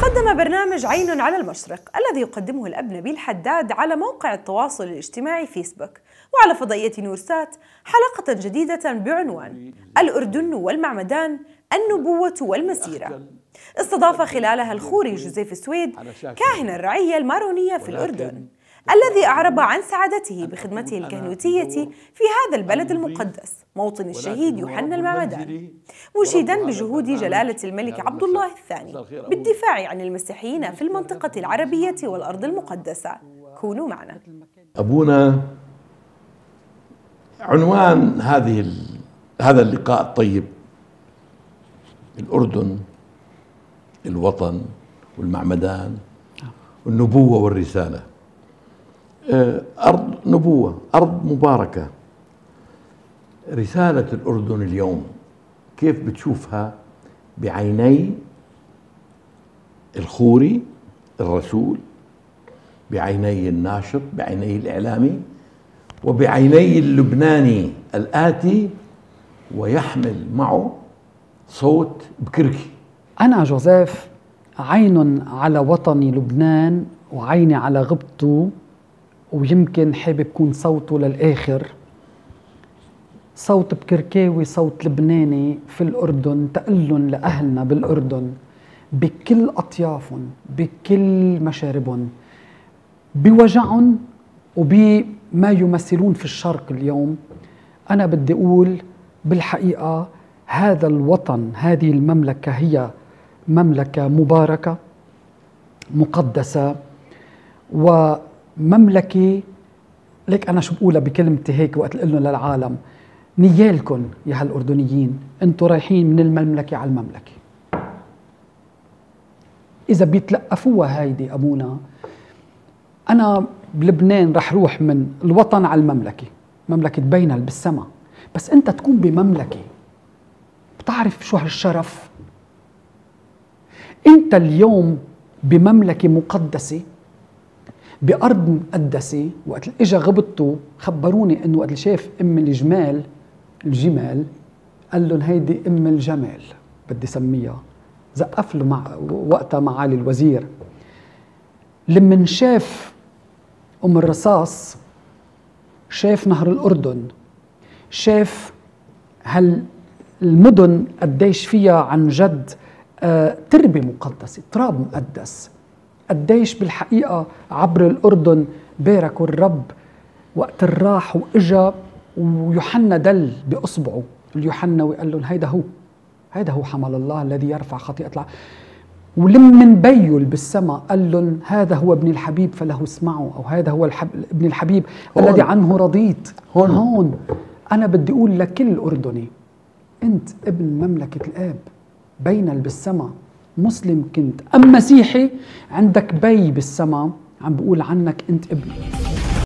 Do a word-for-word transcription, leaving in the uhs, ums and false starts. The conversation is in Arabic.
قدم برنامج عين على المشرق الذي يقدمه الأب نبيل حداد على موقع التواصل الاجتماعي فيسبوك وعلى فضائية نورسات حلقة جديدة بعنوان الأردن والمعمدان، النبوة والمسيرة. استضاف خلالها الخوري جوزيف السويد كاهن الرعية المارونية في الأردن الذي أعرب عن سعادته بخدمته الكهنوتية في هذا البلد المقدس موطن الشهيد يوحنا المعمدان، مشيدا بجهود جلالة الملك عبد الله الثاني بالدفاع عن المسيحيين في المنطقة العربية والأرض المقدسة. كونوا معنا. أبونا، عنوان هذه هذا اللقاء الطيب الأردن، الوطن والمعمدان والنبوة والرسالة. أرض نبوة، أرض مباركة. رسالة الأردن اليوم كيف بتشوفها بعيني الخوري الرسول، بعيني الناشط، بعيني الإعلامي، وبعيني اللبناني الآتي ويحمل معه صوت بكركي؟ أنا جوزيف عين على وطني لبنان وعيني على غبطه، ويمكن حابب يكون صوته للآخر، صوت بكركاوي، صوت لبناني في الأردن، تقلن لأهلنا بالأردن بكل أطيافهم، بكل مشاربهم، بوجعهم وبما يمثلون في الشرق اليوم. أنا بدي أقول بالحقيقة هذا الوطن، هذه المملكة هي مملكة مباركة مقدسة، ومملكة ليك أنا شو بقولها بكلمتي هيك وقت لقلن للعالم: نيالكن يا هالأردنيين، أنتوا رايحين من المملكة على المملكة. إذا بيتلقفوها هيدي أبونا، أنا بلبنان رح روح من الوطن على المملكة، مملكة بينل بالسما، بس أنت تكون بمملكة بتعرف شو هالشرف. أنت اليوم بمملكة مقدسة بأرض مقدسة. وقت اجا غبطوا خبروني إنه وقت شاف أم الجمال الجمال قال لهم هيدي أم الجمال بدي سميها، زقف له مع وقتها معالي الوزير. لمن شاف أم الرصاص شاف نهر الأردن، شاف هال المدن قديش فيها عن جد آه تربة مقدسة، تراب مقدس، قديش بالحقيقة عبر الأردن باركوا الرب وقت الراح وإجا ويوحنا دل بأصبعه اليوحنا وقال لهم هيدا هو، هيدا هو حمل الله الذي يرفع خطيئة العالم. ولمن بيل بالسماء قال لهم هذا هو ابن الحبيب فله اسمعوا، أو هذا هو الحب ابن الحبيب الذي عنه رضيت. هون. هون أنا بدي أقول لكل أردني: أنت ابن مملكة الآب، بينل بالسماء، مسلم كنت أم مسيحي، عندك بي بالسماء عم بقول عنك أنت ابني.